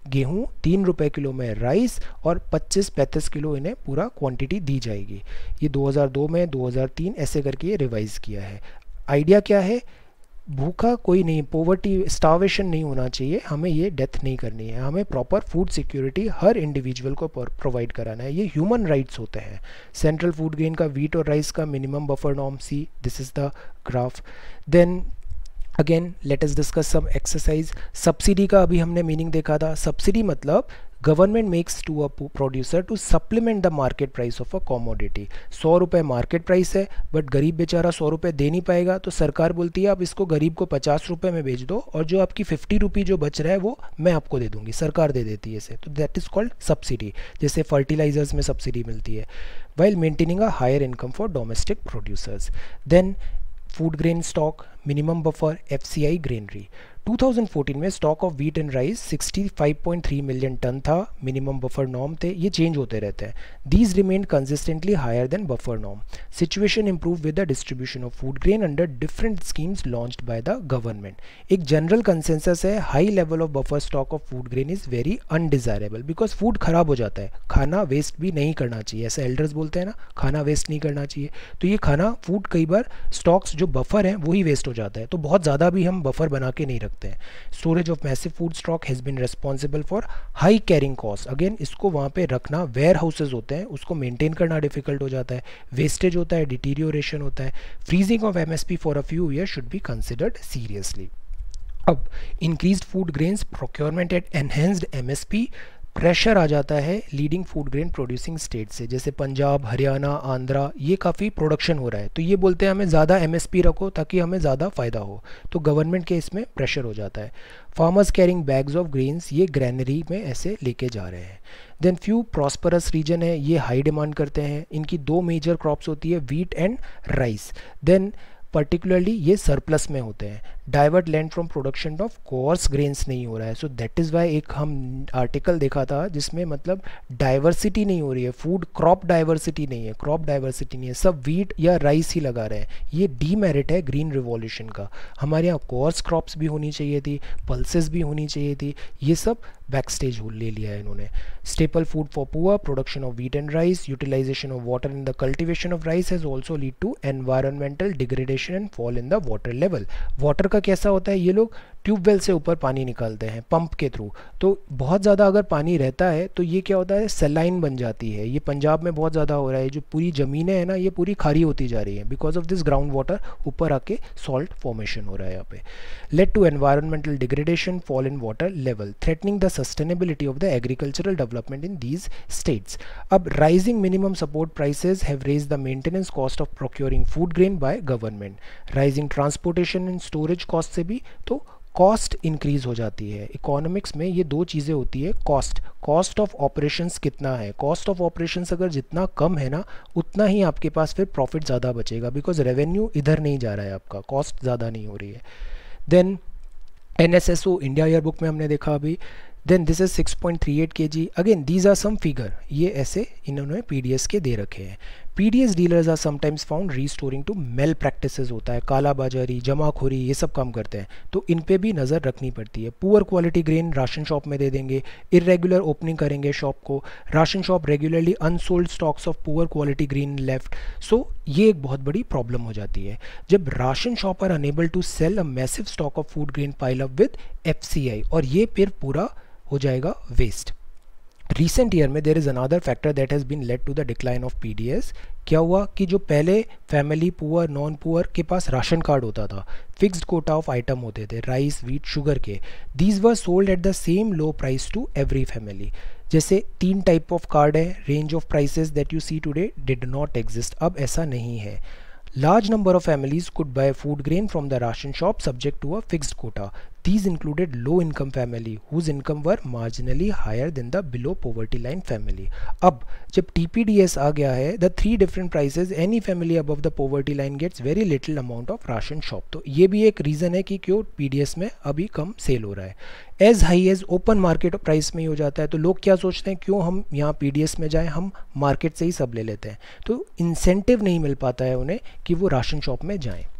गेहूँ, तीन रुपये किलो में राइस और पच्चीस पैंतीस किलो इन्हें पूरा क्वांटिटी दी जाएगी। ये दो हज़ार दो में, दो हज़ार तीन ऐसे करके ये रिवाइज़ किया है। आइडिया क्या है, भूखा कोई नहीं, पोवर्टी स्टार्वेशन नहीं होना चाहिए, हमें ये डेथ नहीं करनी है, हमें प्रॉपर फूड सिक्योरिटी हर इंडिविजुअल को प्रोवाइड कराना है, ये ह्यूमन राइट्स होते हैं। सेंट्रल फूड ग्रेन का वीट और राइस का minimum buffer norm, see this is the graph. Then again let us discuss some exercise. Subsidy का अभी हमने मीनिंग देखा था। सब्सिडी मतलब government makes to a producer to supplement the market price of a commodity. सौ रुपये market price है, but गरीब बेचारा सौ रुपये दे नहीं पाएगा, तो सरकार बोलती है आप इसको गरीब को पचास रुपये में बेच दो और जो आपकी फिफ्टी रुपी जो बच रहा है वो मैं आपको दे दूंगी, सरकार दे देती है इसे, तो दैट इज़ कॉल्ड सब्सिडी। जैसे फर्टिलाइजर्स में सब्सिडी मिलती है, while maintaining a higher income for domestic producers. Then food grain stock, minimum buffer, F C I granary. दो हज़ार चौदह में stock of wheat and rice पैंसठ पॉइंट तीन मिलियन टन था, मिनिमम बफर नॉर्म थे, ये चेंज होते रहते हैं। These remain consistently higher than buffer norm. Situation improve with the distribution of food grain under different schemes launched by the government. एक general consensus है, high level of buffer stock of food grain is very undesirable, because food खराब हो जाता है, खाना waste भी नहीं करना चाहिए, ऐसे एल्डर्स बोलते हैं ना, खाना वेस्ट नहीं करना चाहिए, तो ये खाना फूड कई बार स्टॉक्स जो बफर हैं वही वेस्ट हो जाता है, तो बहुत ज़्यादा भी हम बफर बना के नहीं रखते हैं। Storage of massive food stock has been responsible for high carrying cost. Again इसको वहाँ पे रखना, वेयर हाउसेज होते हैं उसको मेंटेन करना डिफिकल्ट हो जाता है, वेस्टेज होता है, डिटीरियोरेशन होता है। Freezing of M S P for a few year should be considered seriously. अब increased food grains procurement at enhanced M S P, pressure आ जाता है leading food grain producing state से, जैसे पंजाब, हरियाणा, आंध्रा, ये काफ़ी प्रोडक्शन हो रहा है, तो ये बोलते हैं हमें ज़्यादा एमएसपी रखो ताकि हमें ज़्यादा फ़ायदा हो, तो गवर्नमेंट के इसमें प्रेशर हो जाता है। Farmers carrying bags of grains, ये ग्रैनरी में ऐसे लेके जा रहे हैं। देन फ्यू प्रॉस्परस रीजन है, ये हाई डिमांड करते हैं, इनकी दो मेजर क्रॉप्स होती है, wheat and rice. Then particularly ये सरप्लस में होते हैं। Divert land from production of coarse grains नहीं हो रहा है, सो दैट इज़ वाई एक हम आर्टिकल देखा था जिसमें मतलब डाइवर्सिटी नहीं हो रही है, फूड क्रॉप डाइवर्सिटी नहीं है, क्रॉप डाइवर्सिटी नहीं है, सब वीट या राइस ही लगा रहे हैं, ये डीमेरिट है ग्रीन रिवॉल्यूशन का। हमारे यहाँ कोर्स क्रॉप्स भी होनी चाहिए थी, पल्सेस भी होनी चाहिए थी, ये सब बैक स्टेज ले लिया है इन्होंने। Staple food for poor, production of wheat and rice, utilization of water in the cultivation of rice has also lead to environmental degradation and fall in the water level. Water का कैसा होता है, ये लोग ट्यूबवेल से ऊपर पानी निकालते हैं पंप के थ्रू, तो बहुत ज़्यादा अगर पानी रहता है तो ये क्या होता है, सेलाइन बन जाती है। ये पंजाब में बहुत ज़्यादा हो रहा है, जो पूरी ज़मीनें हैं ना ये पूरी खारी होती जा रही है because of this ground water ऊपर आके सॉल्ट फॉर्मेशन हो रहा है यहाँ पे। Led to environmental degradation, fall in water level, threatening the sustainability of the agricultural development in these states. अब rising minimum support prices have raise the maintenance cost of procuring food grain by government. Rising transportation and storage cost से भी तो cost increase हो जाती है। Economics में ये दो चीज़ें होती है, कॉस्ट, कॉस्ट ऑफ ऑपरेशंस कितना है, कॉस्ट ऑफ ऑपरेशंस अगर जितना कम है ना उतना ही आपके पास फिर प्रॉफिट ज़्यादा बचेगा, बिकॉज रेवेन्यू इधर नहीं जा रहा है आपका, कॉस्ट ज़्यादा नहीं हो रही है। Then N S S O India yearbook में हमने देखा अभी, then this is six point three eight K G. Again these are some figure, ये ऐसे इन्होंने पी डी एस के दे रखे हैं। P D S dealers are sometimes found restoring to malpractices होता है, कालाबाजारी, जमाखोरी, ये सब काम करते हैं, तो इन पे भी नज़र रखनी पड़ती है। Poor quality grain ration shop में दे देंगे, इरेगुलर ओपनिंग करेंगे शॉप को, ration shop regularly unsold stocks of poor quality grain left, so ये एक बहुत बड़ी प्रॉब्लम हो जाती है जब ration shop are unable to sell a massive stock of food grain pile up with F C I, और ये फिर पूरा हो जाएगा वेस्ट। रिसेंट ईयर में there is another factor that has been led to the decline of P D S. क्या हुआ कि जो पहले फैमिली पुअर, नॉन पुअर के पास राशन कार्ड होता था, फिक्स्ड कोटा ऑफ आइटम होते थे, राइस, व्हीट, शुगर के, these were sold at the same low price to every family. जैसे तीन टाइप ऑफ कार्ड है, range of prices that you see today did not exist, अब ऐसा नहीं है। Large number of families could buy food grain from the ration shop subject to a fixed quota. These included low income family whose income were marginally higher than the below poverty line family. अब जब T P D S आ गया है, the three different prices, any family above the poverty line gets very little amount of ration shop. तो ये भी एक reason है कि क्यों P D S में अभी कम सेल हो रहा है। As high as open market price में ही हो जाता है, तो लोग क्या सोचते हैं क्यों हम यहाँ P D S में जाएं, हम मार्केट से ही सब ले लेते हैं, तो इंसेंटिव नहीं मिल पाता है उन्हें कि वो राशन शॉप में जाएं।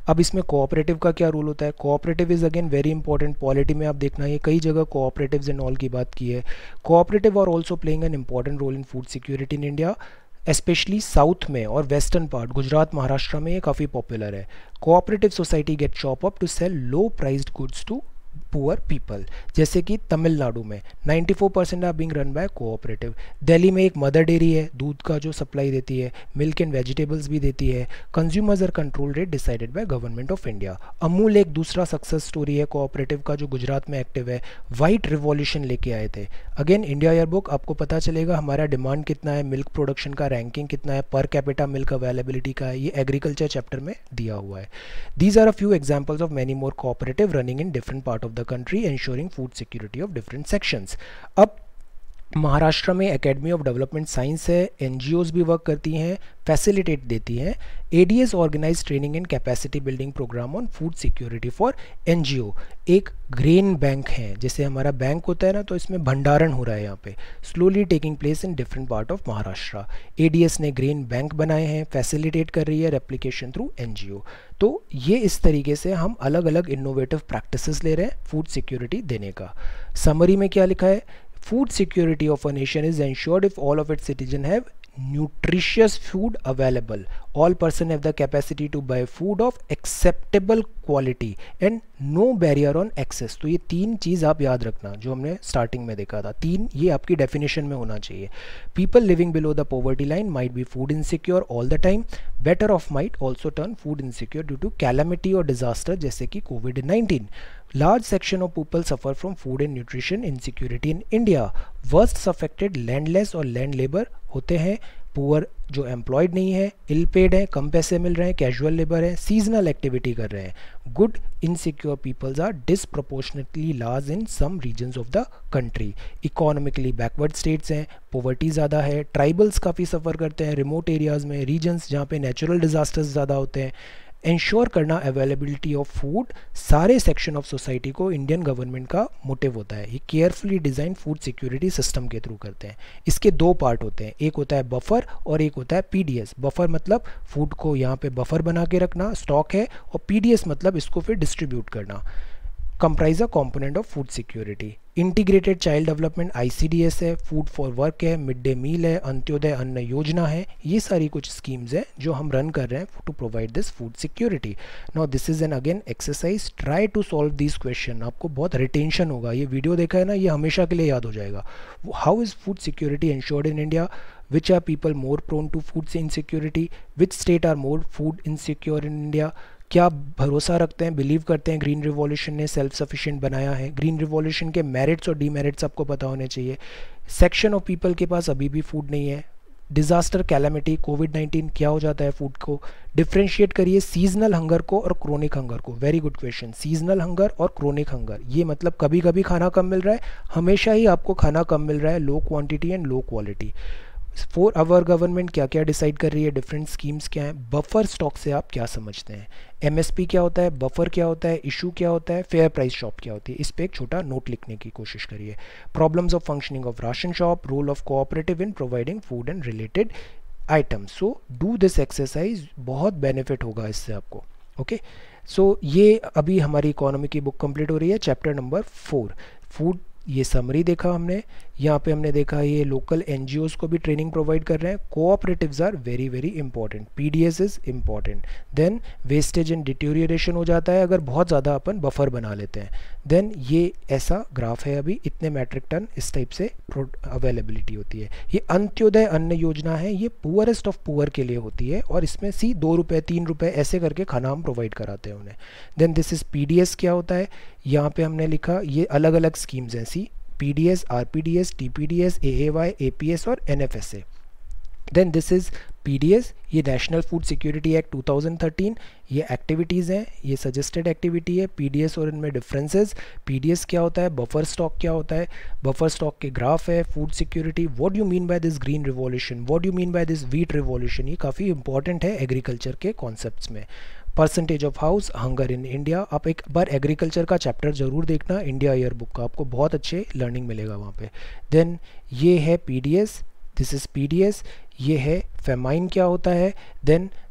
अब इसमें कोऑपरेटिव का क्या रोल होता है? Cooperative is again very important, polity में आप देखना ये कई जगह कोऑपरेटिव्स एंड ऑल की बात की है। Cooperative are also playing an important role in food security in India, specially south में और वेस्टर्न पार्ट गुजरात महाराष्ट्र में ये काफ़ी पॉपुलर है। Cooperative society get shop up to sell low priced goods to poor people, जैसे कि तमिलनाडु में ninety four percent are being run by cooperative. Delhi में एक मदर डेयरी है, दूध का जो सप्लाई देती है, मिल्क एंड वेजिटेबल्स भी देती है। Consumers are control rate decided by government of India. Amul एक दूसरा सक्सेस स्टोरी है कोऑपरेटिव का जो गुजरात में एक्टिव है, वाइट रिवॉल्यूशन लेके आए थे। अगेन इंडिया ईयर बुक आपको पता चलेगा हमारा डिमांड कितना है, मिल्क प्रोडक्शन का रैंकिंग कितना है, पर कैपिटा मिल्क अवेलेबिलिटी का है, ये एग्रीकल्चर चैप्टर में दिया हुआ है। These are a few examples of many more cooperative running in different part of the country ensuring food security of different sections। अब महाराष्ट्र में एकेडमी ऑफ डेवलपमेंट साइंस है, एनजीओज भी वर्क करती हैं, फैसिलिटेट देती हैं। ADS organise training and capacity building programme on food security for NGO. एक grain bank है, जैसे हमारा बैंक होता है ना, तो इसमें भंडारण हो रहा है यहाँ पे, slowly taking place in different part of Maharashtra. ADS ने ग्रेन बैंक बनाए हैं, फैसिलिटेट कर रही है रेप्लिकेशन थ्रू एनजीओ। तो ये इस तरीके से हम अलग अलग इनोवेटिव प्रैक्टिसेस ले रहे हैं फूड सिक्योरिटी देने का। समरी में क्या लिखा है? Food security of a nation is ensured if all of its citizens have nutritious food available. All person have the capacity to buy food of acceptable quality and no barrier on access. तो ये तीन चीज़ आप याद रखना जो हमने starting में देखा था, तीन ये आपकी डेफिनेशन में होना चाहिए। People living below the poverty line might be food insecure all the time. Better off might also turn food insecure due to calamity or disaster जैसे कि Covid nineteen. Large section of people suffer from food and nutrition insecurity in India. Worst affected landless और land labor होते हैं, poor जो employed नहीं है, इल paid है, कम पैसे मिल रहे हैं, कैजुअल लेबर है, सीजनल एक्टिविटी कर रहे हैं। Good insecure peoples are disproportionately large in some regions of the country. Economically backward states हैं, पॉवर्टी ज़्यादा है, ट्राइबल्स काफ़ी सफ़र करते हैं, रिमोट एरियाज़ में, रीजन्स जहाँ पे नेचुरल डिजास्टर्स ज़्यादा होते हैं। इंश्योर करना अवेलेबिलिटी ऑफ फूड सारे सेक्शन ऑफ सोसाइटी को इंडियन गवर्नमेंट का मोटिव होता है। ये carefully design food security system के थ्रू करते हैं। इसके दो पार्ट होते हैं, एक होता है बफर और एक होता है पीडीएस। बफर मतलब फूड को यहाँ पे बफर बना के रखना, स्टॉक है, और पीडीएस मतलब इसको फिर डिस्ट्रीब्यूट करना। Comprise a component of food security. Integrated child development ICDS है, फूड फॉर वर्क है, मिड डे मील है, अंत्योदय अन्न योजना है। ये सारी कुछ स्कीम्स हैं जो हम रन कर रहे हैं to provide this food security. Now this is an again exercise, try to solve this question. आपको बहुत रिटेंशन होगा, ये वीडियो देखा है ना, ये हमेशा के लिए याद हो जाएगा। How is food security ensured in India? Which are people more prone to food insecurity? Which state are more food insecure in India? क्या भरोसा रखते हैं, बिलीव करते हैं ग्रीन रिवॉल्यूशन ने सेल्फ सफिशिएंट बनाया है? ग्रीन रिवॉल्यूशन के मेरिट्स और डीमेरिट्स आपको पता होने चाहिए। सेक्शन ऑफ पीपल के पास अभी भी फूड नहीं है। डिजास्टर, कैलामिटी, कोविड नाइन्टीन क्या हो जाता है फूड को? डिफ्रेंशिएट करिए सीजनल हंगर को और क्रोनिक हंगर को। Very good question. Seasonal hunger और क्रोनिक हंगर, ये मतलब कभी कभी खाना कम मिल रहा है, हमेशा ही आपको खाना कम मिल रहा है, low quantity and low quality. For our government क्या क्या डिसाइड कर रही है, डिफरेंट स्कीम्स क्या हैं? बफर स्टॉक से आप क्या समझते हैं? एमएसपी क्या होता है, बफर क्या होता है, इशू क्या होता है, फेयर प्राइस शॉप क्या होती है? इस पे एक छोटा नोट लिखने की कोशिश करिए। Problems of functioning of ration shop, role of cooperative in providing food and related items. So do this exercise, बहुत बेनिफिट होगा इससे आपको। ओके, सो ये अभी हमारी इकोनॉमी की बुक कंप्लीट हो रही है, चैप्टर नंबर फोर फूड। ये समरी देखा हमने, यहाँ पे हमने देखा ये लोकल एनजीओज को भी ट्रेनिंग प्रोवाइड कर रहे हैं। Cooperatives are very very important, PDS is important. Then wastage and deterioration हो जाता है अगर बहुत ज़्यादा अपन बफर बना लेते हैं। देन ये ऐसा ग्राफ है, अभी इतने मैट्रिक टन इस टाइप से अवेलेबिलिटी होती है। ये अंत्योदय अन्न योजना है, ये पुअरेस्ट ऑफ पुअर के लिए होती है, और इसमें सी दो रुपये तीन रुपये ऐसे करके खाना हम प्रोवाइड कराते हैं उन्हें। देन दिस इज पीडीएस क्या होता है, यहाँ पे हमने लिखा ये अलग अलग स्कीम्स हैं, C PDS, RPDS, TPDS, AAY, APS और NFSA. Then this is PDS, ये national food security act two thousand thirteen, ये एक्टिविटीज़ हैं, ये सजेस्टेड एक्टिविटी है। पीडीएस और इनमें डिफरेंसेस, पीडीएस क्या होता है, बफर स्टॉक क्या होता है, बफर स्टॉक के ग्राफ है। Food security, what you mean by this green revolution, what you mean by this wheat revolution, ये काफ़ी इंपॉर्टेंट है एग्रीकल्चर के कॉन्सेप्ट्स में। Percentage of house hunger in India, आप एक बार एग्रीकल्चर का चैप्टर जरूर देखना इंडिया ईयर बुक का, आपको बहुत अच्छे लर्निंग मिलेगा वहाँ पे। देन ये है पीडीएस, दिस इज पीडीएस, ये है फेमाइन क्या होता है। Then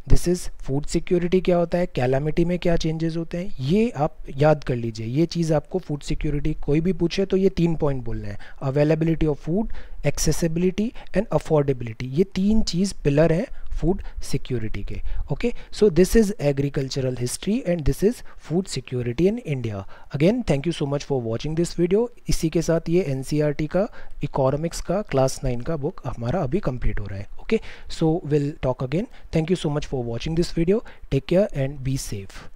this is food security क्या होता है, कैलामिटी में क्या चेंजेस होते हैं, ये आप याद कर लीजिए। ये चीज़ आपको फूड सिक्योरिटी कोई भी पूछे तो ये तीन पॉइंट बोलने हैं, availability of food, accessibility and affordability. ये तीन चीज़ पिलर हैं फूड सिक्योरिटी के। Okay, so this is agricultural history and this is food security in India. Again thank you so much for watching this video. इसी के साथ ये NCERT का इकोनॉमिक्स का क्लास नाइन का बुक हमारा अभी कंप्लीट हो रहा है। Okay, so will talk again. Thank you so much for watching this video. Take care and be safe.